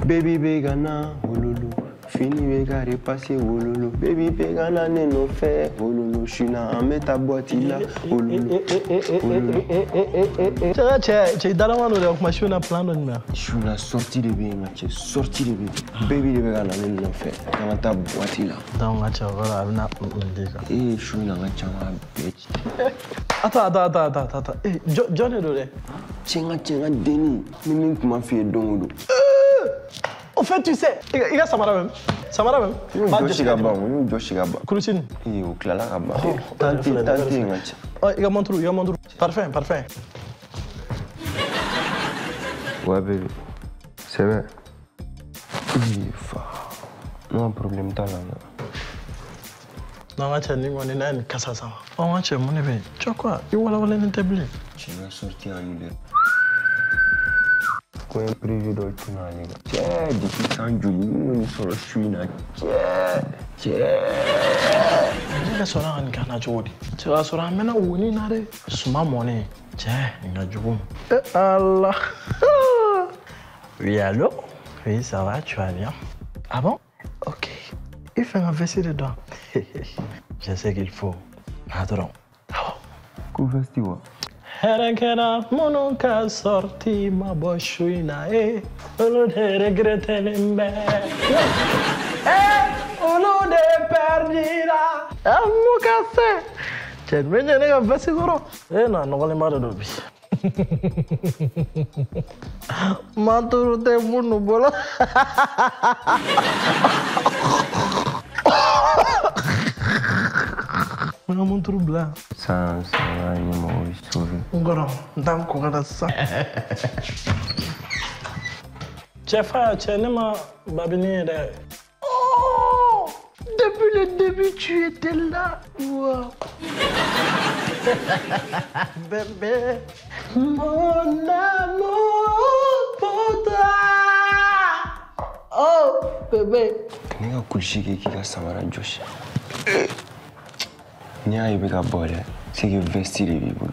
Baby Begana, ololo. Fini vega repasser, ololo. Baby Begana, ne no fait, ololo. Je suis là, en mets ta boîte là, ololo. Tu es dans la main de ma chou, on a plein de numéros. Je suis là, sorti de bien, tu es sorti de bien. Baby Begana, ne no fait, dans ta boîte là. Dans ma chou, voilà, on a je suis là, tu as bitch. Attends. John est là. Tiens, Denis. Mais comment faire donc? Au fait, tu sais, il y a Samara même. Samara même. Joshigaba. Kulusine. Et au Clalaraba. Tanti. Oh, il y a mon trou. Parfait. Ouais, bébé. C'est vrai. Non, problème, t'as là. Non, on est une casse à ça. On va mon éveil. Tu vois quoi? Il va la établir. Tu vas sortir en hiver. Quand il prévu de tout dans les gars. Tiens, depuis 100 jours, nous sommes sur le chemin. Tiens. Je vais sur un canard jodi. Tu vas sur un mena ou ni nare. Suma money. Tiens, il y a du bon. Allah. Oui, allô? Oui, ça va, tu vas bien? Ah bon? Ok. Il fait un vessie dedans. Je sais qu'il faut. Attends. Couvre-toi. Herenkena monuka sorti ma boshuina olo de regrette lembe olo de perdira amuka se chen menye ne ga siguro na no le mara do bi maturu te munu bola mon trouble. Ça va, il m'a sauvé. Ngoro, ndam ko kada sa. Chefa, chenema babini de. Oh! Depuis le début, tu étais là. Wow. Bébé, mon amour pour toi. Oh, bébé. Ni ga kulshi ke kika Samara Josh. Ni a ibe ka bole, c'est que vestir les bibulu.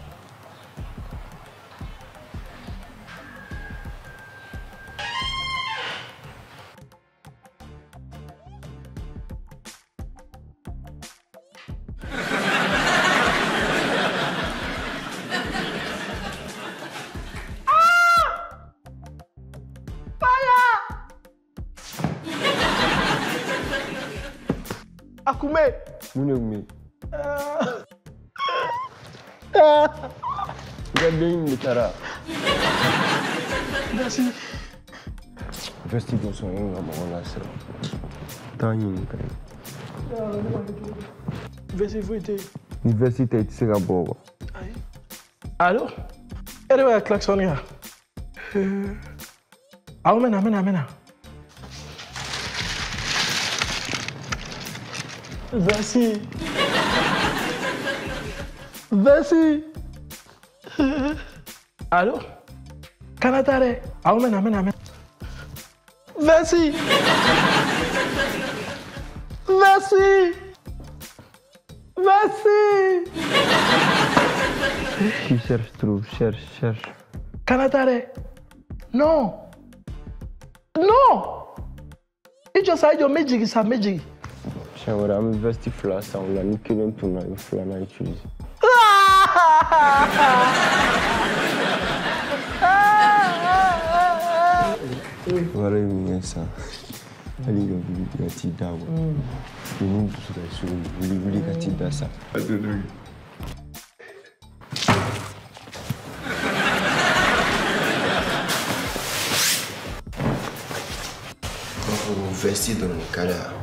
Akume. Mune. Regardez le cara. Merci. Investigation, on va voir la sera. Université, tu seras bon. Allô? Elle va klaxonner. Amena. Vas-y. Allô? Canatare. Amena. Vas-y. Qui cherche trop, cherche. Canatare. Non. Et tu sais, yo magic. Agora, eu investi flação lá no que não tu não fla na utilize. Agora eu me essa. Ali eu vi a ti d'água. E não tu vai subir, vou ligar ti dessa. Vou investir no cara.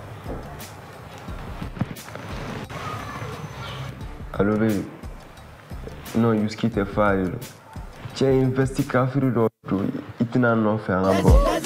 Allô, baby. Non, io schifo a fare. C'è investigato il rotto, e te ne hanno fatto una bolla.